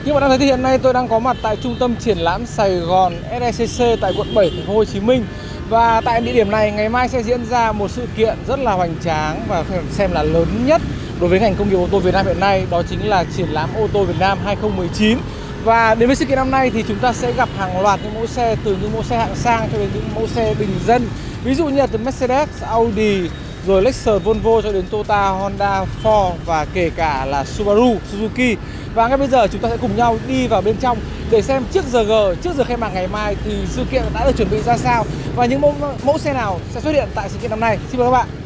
Như bạn đang thấy thì hiện nay tôi đang có mặt tại trung tâm triển lãm Sài Gòn SECC tại quận 7, thành phố Hồ Chí Minh. Và tại địa điểm này ngày mai sẽ diễn ra một sự kiện rất là hoành tráng và xem là lớn nhất đối với ngành công nghiệp ô tô Việt Nam hiện nay, đó chính là triển lãm ô tô Việt Nam 2019. Và đến với sự kiện năm nay thì chúng ta sẽ gặp hàng loạt những mẫu xe, từ những mẫu xe hạng sang cho đến những mẫu xe bình dân. Ví dụ như là từ Mercedes, Audi, rồi Lexus, Volvo cho đến Toyota, Honda, Ford và kể cả là Subaru, Suzuki. Và ngay bây giờ chúng ta sẽ cùng nhau đi vào bên trong để xem trước giờ khai mạc ngày mai thì sự kiện đã được chuẩn bị ra sao và những mẫu xe nào sẽ xuất hiện tại sự kiện năm nay. Xin mời các bạn.